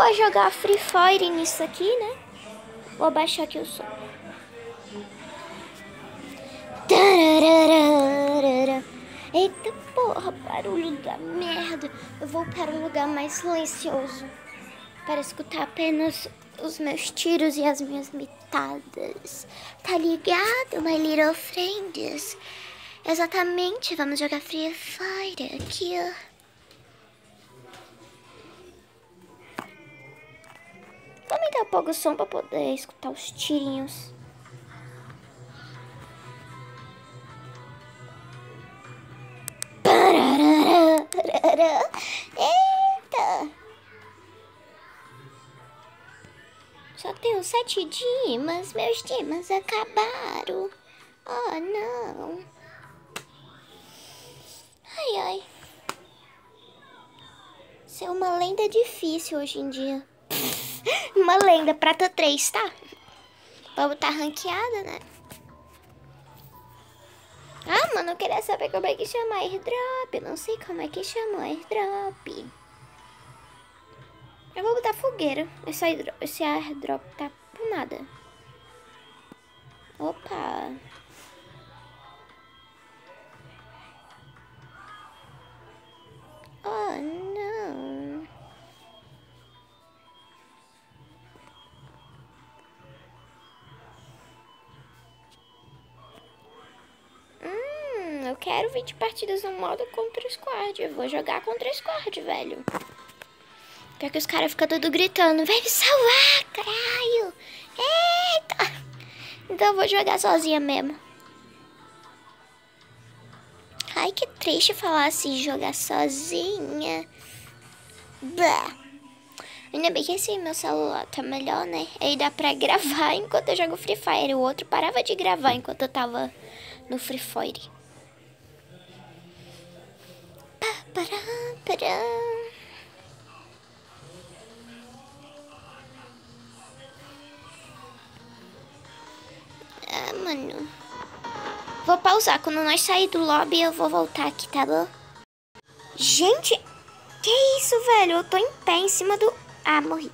vou jogar Free Fire nisso aqui, né? Vou abaixar aqui o som. Eita porra, barulho da merda. Eu vou para um lugar mais silencioso para escutar apenas os meus tiros e as minhas mitadas. Tá ligado, my little friends? Exatamente, vamos jogar Free Fire aqui, ó. Vou aumentar um pouco o som pra poder escutar os tirinhos. Eita! Só tenho 7 dimas, meus dimas acabaram. Oh, não. Ai, ai. Ser uma lenda é difícil hoje em dia. Uma lenda, prata 3, tá? Vamos tá ranqueada, né? Ah, mano, eu queria saber como é que chama airdrop. Não sei como é que chama airdrop. Eu vou botar fogueira. Esse airdrop tá por nada. Opa. Oh, não. Eu quero 20 partidas no modo contra squad. Eu vou jogar contra squad, velho. Pior que os caras ficam tudo gritando: vem me salvar, caralho. Eita. Então eu vou jogar sozinha mesmo. Ai, que triste falar assim, jogar sozinha. Bah. Ainda bem que esse meu celular tá melhor, né? Aí dá pra gravar enquanto eu jogo Free Fire. O outro parava de gravar enquanto eu tava no Free Fire. Ah, mano. Vou pausar. Quando nós sair do lobby, eu vou voltar aqui, tá bom? Gente, que isso, velho? Eu tô em pé em cima do... Ah, morri.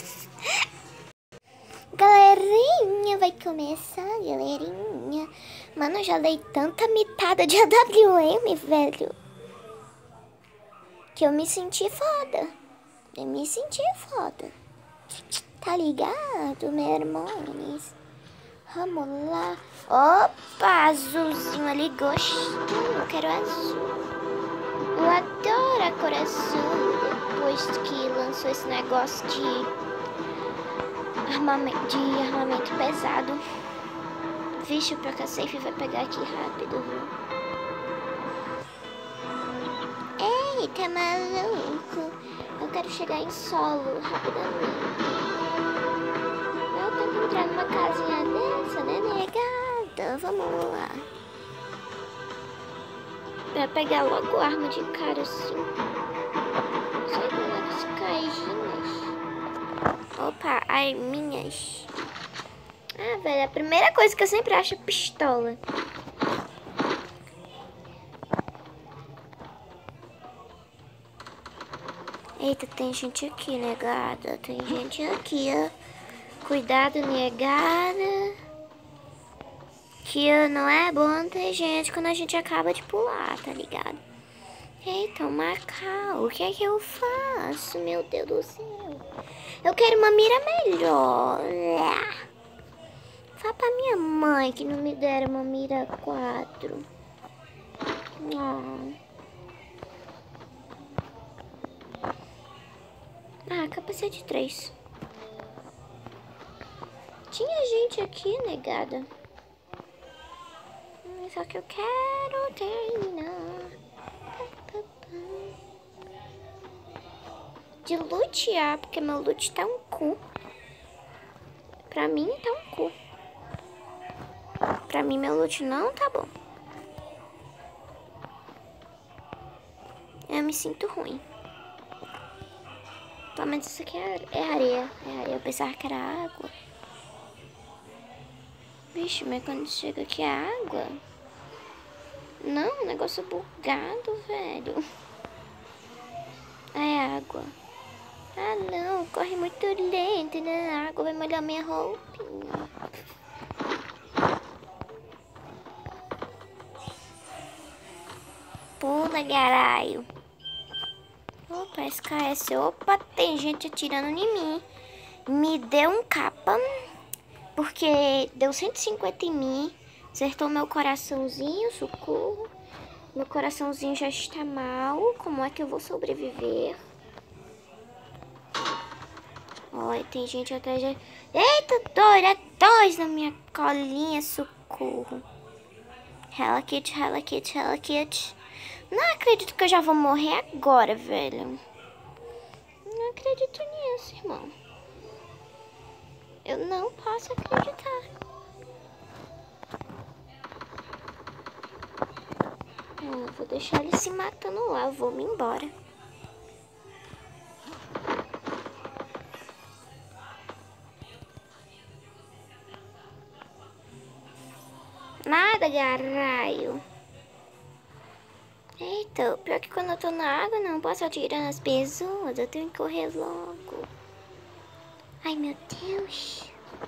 Galerinha, vai começar, galerinha. Mano, eu já dei tanta mitada de AWM, velho, que eu me senti foda. Eu me senti foda. Tá ligado, meu irmãos? Vamos lá. Opa, azulzinho ali, gostinho. Eu quero azul. Eu adoro a cor azul. Depois que lançou esse negócio de armamento pesado. Vixe, o Proca Safe vai pegar aqui rápido, viu? Eita, maluco. Eu quero chegar em solo rapidamente. Eu tento entrar numa casinha dessa, né, negada? Vamos lá. Vai pegar logo a arma de cara assim. Sai das caixinhas. Opa, arminhas. Ah, velho, a primeira coisa que eu sempre acho é pistola. Eita, tem gente aqui, negada. Tem gente aqui, ó. Cuidado, negada. Que não é bom ter gente quando a gente acaba de pular, tá ligado? Eita, o Macau. O que é que eu faço? Meu Deus do céu. Eu quero uma mira melhor. Fala pra minha mãe que não me deram uma mira 4. Ah, capacete 3. Tinha gente aqui, negada. Só que eu quero terminar. De lutear, porque meu loot tá um cu. Pra mim tá um cu. Pra mim meu loot não tá bom. Eu me sinto ruim. Pelo menos isso aqui é areia. É areia. Eu pensava que era água. Vixe, mas quando chega aqui é água. Não, negócio bugado, velho. É água. Ah, não, corre muito lento, né? A água vai molhar minha roupinha. Pula, garaio. Opa, SKS. Opa, tem gente atirando em mim. Me deu um capa, porque deu 150 em mim. Acertou meu coraçãozinho, socorro. Meu coraçãozinho já está mal. Como é que eu vou sobreviver? Olha, tem gente atrás de... Eita, doido, é dois na minha colinha, socorro. Hello Kitty, Hello Kitty, Hello Kitty. Não acredito que eu já vou morrer agora, velho. Não acredito nisso, irmão. Eu não posso acreditar. Eu vou deixar ele se matando lá, eu vou me embora. Nada, caralho. Eita, pior que quando eu tô na água não posso atirar nas pessoas, eu tenho que correr logo. Ai, meu Deus.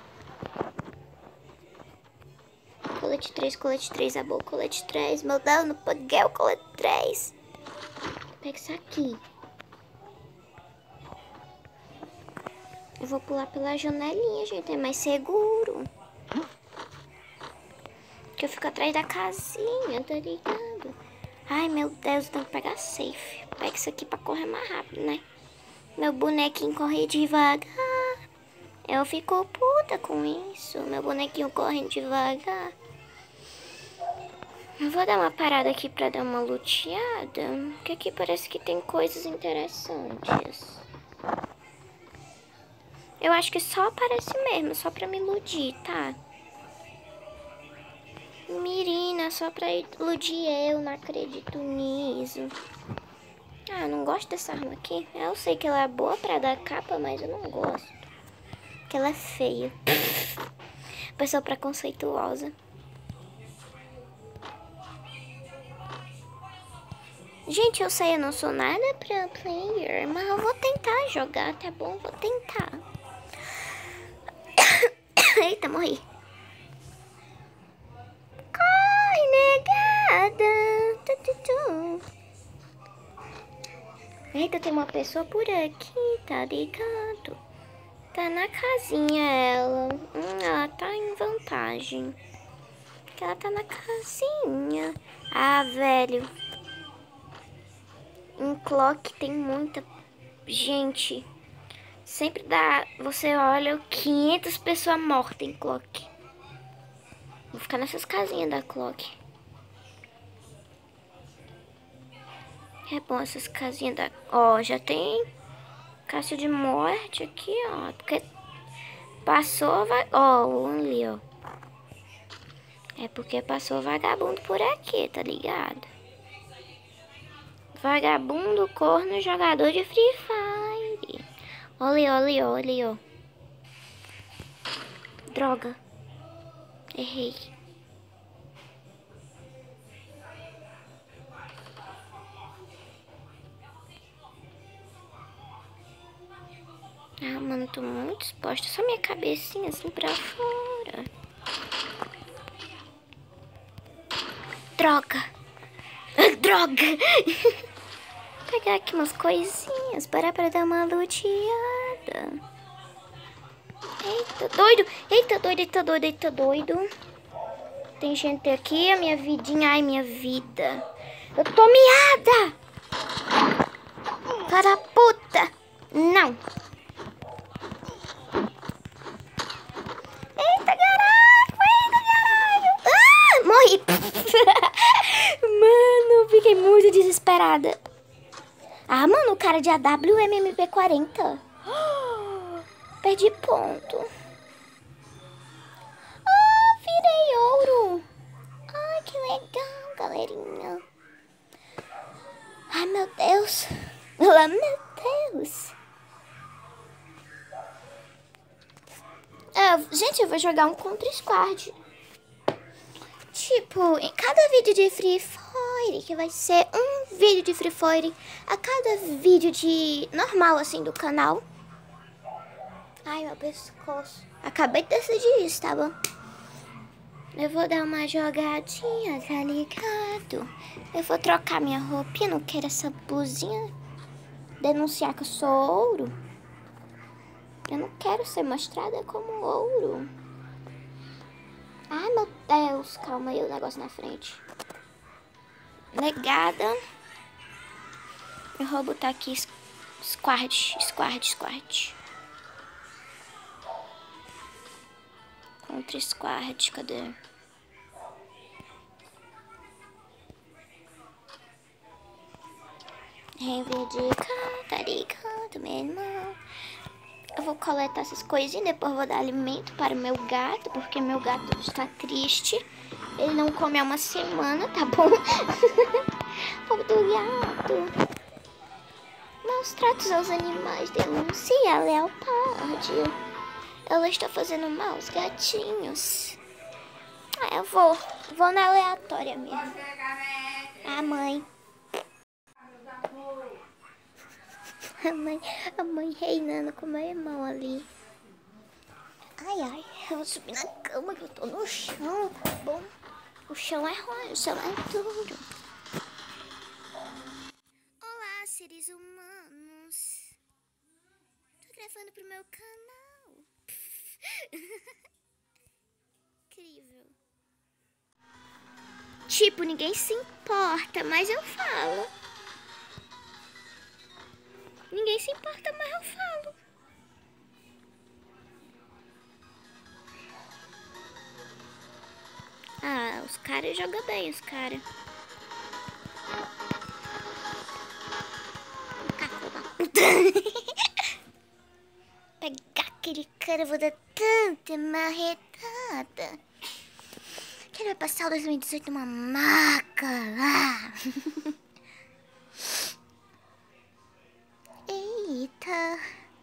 Colete 3, a boa, colete 3. Meu Deus, não peguei o colete 3. Pega isso aqui. Eu vou pular pela janelinha, gente, é mais seguro. Que eu fico atrás da casinha, tá ligado? Ai, meu Deus, eu tenho que pegar safe. Pega isso aqui pra correr mais rápido, né? Meu bonequinho corre devagar. Eu fico puta com isso. Meu bonequinho correndo devagar. Eu vou dar uma parada aqui pra dar uma luteada. Porque aqui parece que tem coisas interessantes. Eu acho que só aparece mesmo, só pra me iludir, tá? Mirina, só pra iludir eu, não acredito nisso. Ah, eu não gosto dessa arma aqui. Eu sei que ela é boa pra dar capa, mas eu não gosto. Porque ela é feia. Pessoa preconceituosa. Gente, eu sei, eu não sou nada pro player, mas eu vou tentar jogar, tá bom? Vou tentar. Eita, morri. Corre, negada. Eita, tem uma pessoa por aqui, tá ligado? Tá na casinha ela. Ela tá em vantagem. Ela tá na casinha. Ah, velho. Em Clock tem muita gente. Sempre dá... Você olha 500 pessoas mortas em Clock. Vou ficar nessas casinhas da Clock. É bom essas casinhas da... Ó, já tem caixa de morte aqui, ó. Porque passou... Ó, ali, ó. É porque passou vagabundo por aqui, tá ligado? Vagabundo, corno, jogador de Free Fire. Olha, olha, olha, ó. Droga. Errei. Ah, mano, tô muito exposta. Só minha cabecinha assim pra fora. Droga. Droga. Vou pegar aqui umas coisinhas para dar uma luteada. Eita, doido. Eita, doido, eita, doido, eita, doido. Tem gente aqui, a minha vidinha. Ai, minha vida. Eu tô miada. Cara puta. Não. Eita, caralho. Eita, caralho. Ah, morri. Mano, fiquei muito desesperada. Ah, mano, o cara de AWMMP40. Perdi ponto. Ah, virei ouro. Ai, que legal, galerinha. Ai, meu Deus. Oh, meu Deus. Ah, gente, eu vou jogar um Contra Squad. Tipo, em cada vídeo de Free Fire, que vai ser um vídeo de Free Fire a cada vídeo de normal, assim, do canal, Ai, meu pescoço. Acabei de decidir isso, tá bom? Eu vou dar uma jogadinha, tá ligado? Eu vou trocar minha roupinha, não quero essa blusinha. Denunciar que eu sou ouro. Eu não quero ser mostrada como ouro. Ai, meu Deus. Calma aí, o negócio na frente. Negada. Eu vou botar aqui squad. Contra squad, cadê? Reivindica, tá ligado, meu irmão? Eu vou coletar essas coisinhas, depois vou dar alimento para o meu gato, porque meu gato está triste. Ele não come há uma semana, tá bom? Povo do gato. Maus tratos aos animais, denuncia a leoparde. Ela está fazendo mal aos gatinhos. Ah, eu vou na aleatória mesmo. A mãe. A mãe reinando com meu irmão ali. Ai, eu vou subir na cama que eu tô no chão, tá bom? O chão é ruim, o chão é duro. Olá, seres humanos. Tô gravando pro meu canal. Incrível. Tipo, ninguém se importa, mas eu falo. Ninguém se importa, mas eu falo. Ah, os caras jogam bem, os caras. Pegar aquele cara, eu vou dar tanta marretada. Que ele vai passar o 2018 numa maca lá. Eita.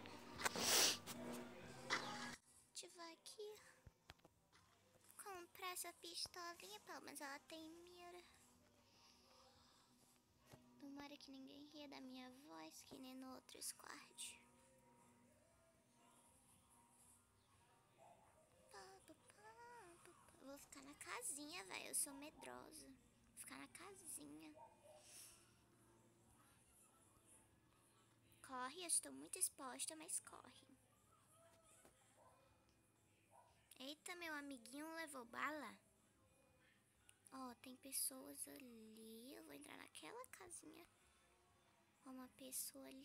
Deixa eu ver aqui. Comprar essa pistolinha, pelo menos ela tem mira. Tomara que ninguém ria da minha voz, que nem no outro squad. Eu vou ficar na casinha, velho. Eu sou medrosa. Vou ficar na casinha. Corre, eu estou muito exposta, mas corre. Eita, meu amiguinho levou bala. Ó, tem pessoas ali. Eu vou entrar naquela casinha. Ó, uma pessoa ali.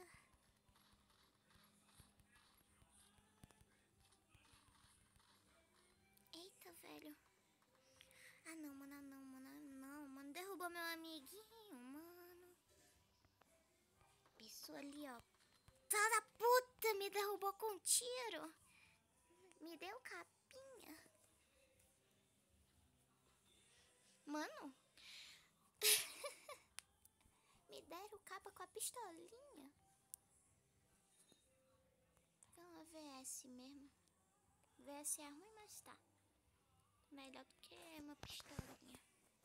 Eita, velho. Ah, não, mano. Mano, derrubou meu amiguinho, mano. Pessoa ali, ó. Filha da puta, me derrubou com um tiro. Me deu capinha. Mano. Me deram capa com a pistolinha. É uma VS mesmo. VS é ruim, mas tá. Melhor do que uma pistolinha.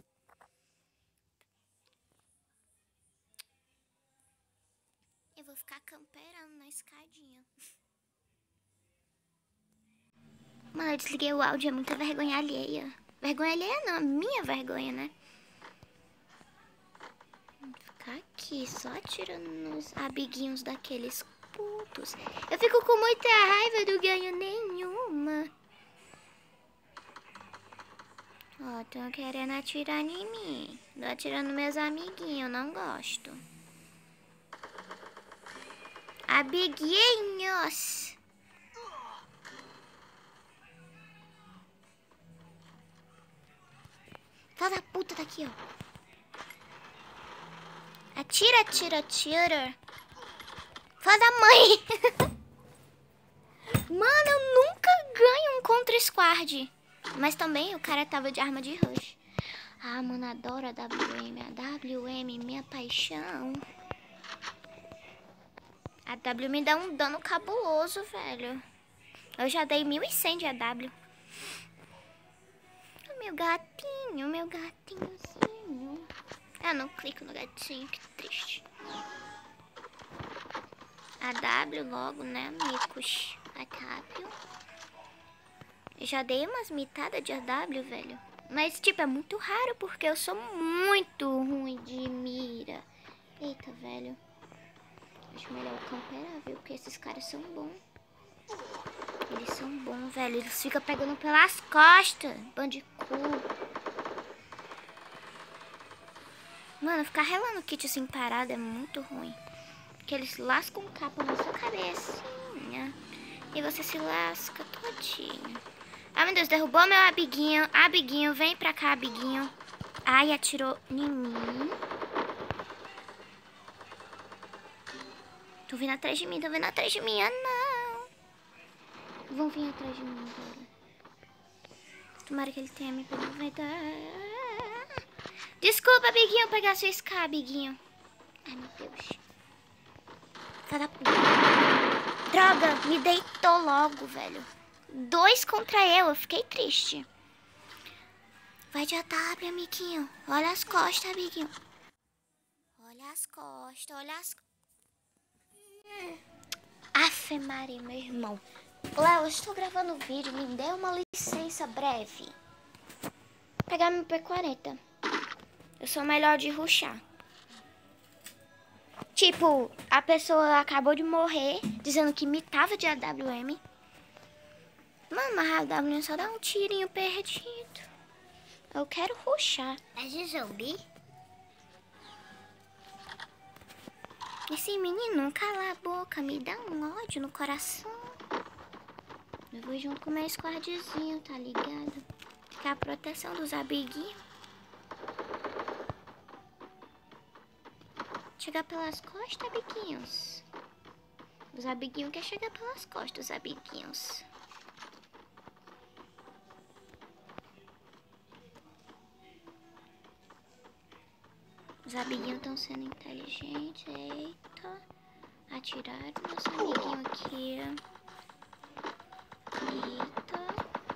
Eu vou ficar camperando na escadinha. Mano, eu desliguei o áudio, é muita vergonha alheia. Vergonha alheia não, minha vergonha, né? Vou ficar aqui só atirando nos amiguinhos daqueles putos. Eu fico com muita raiva do ganho nenhuma. Ó, estão querendo atirar em mim. Tô atirando meus amiguinhos, eu não gosto. Amiguinhos! Filha da puta, tá aqui, ó. Atira. Filha da mãe! Mano, eu nunca ganho um contra squad. Mas também o cara tava de arma de rush. Ah, mano, adoro a WM. A WM, minha paixão. A W me dá um dano cabuloso, velho. Eu já dei 1100 de AW. Meu gatinhozinho. Ah, não clico no gatinho, que triste. A W logo, né, amigos? Atápio. Eu já dei umas mitadas de AW, velho. Mas, tipo, é muito raro porque eu sou muito ruim de mira. Eita, velho. Acho melhor eu camperar, viu? Porque esses caras são bons. Eles são bons, velho. Eles ficam pegando pelas costas. Bando de cu. Mano, ficar relando o kit assim parado é muito ruim. Porque eles lascam capa na sua cabecinha. E você se lasca todinho. Ai, meu Deus, derrubou meu abiguinho. Abiguinho, vem pra cá, abiguinho. Ai, atirou em mim. Tô vindo atrás de mim, tô vindo atrás de mim. Ah, não. Vão vir atrás de mim, velho. Tomara que ele tenha me pegado. Desculpa, abiguinho, pegar sua SK, abiguinho. Ai, meu Deus. Filha da puta. Droga, me deitou logo, velho. 2 contra eu fiquei triste. Vai de AW, amiguinho. Olha as costas, amiguinho. Olha as costas, olha as... Afe Maria, meu irmão. Léo, eu estou gravando vídeo, me dê uma licença breve. Vou pegar meu P40. Eu sou melhor de rushar. Tipo, a pessoa acabou de morrer, dizendo que imitava de AWM. Mano, mas a AWM só dá um tirinho perdido. Eu quero rushar. É de zumbi? Esse menino, cala a boca, me dá um ódio no coração. Eu vou junto com o meu squadzinho, tá ligado? Ficar a proteção dos amiguinhos. Chegar pelas costas, amiguinhos. Os amiguinhos querem chegar pelas costas, amiguinhos. Os amiguinhos estão sendo inteligentes. Eita. Atiraram nosso amiguinho aqui. Eita.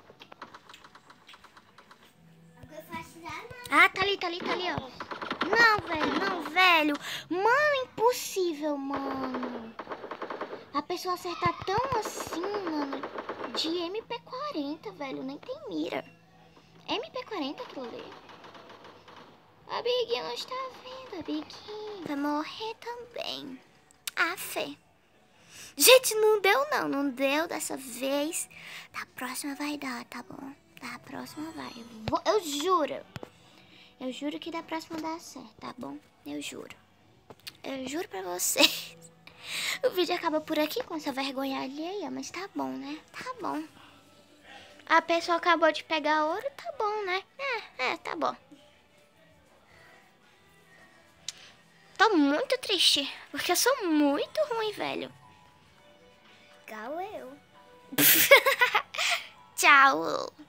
Ah, tá ali, ó. Não, velho. Mano, impossível, mano. A pessoa acertar tão assim, mano. De MP40, velho. Nem tem mira. MP40 aquilo ali. A Biguinha não está vendo, a Biguinha. Vai morrer também. Ah, fé. Gente, não deu não. Não deu dessa vez. Da próxima vai dar, tá bom? Da próxima vai. Eu juro. Eu juro que da próxima dá certo, tá bom? Eu juro. Eu juro pra vocês. O vídeo acaba por aqui com essa vergonha alheia, mas tá bom, né? Tá bom. A pessoa acabou de pegar ouro, tá bom, né? Tá bom. Tô muito triste, porque eu sou muito ruim, velho. Igual eu. Tchau.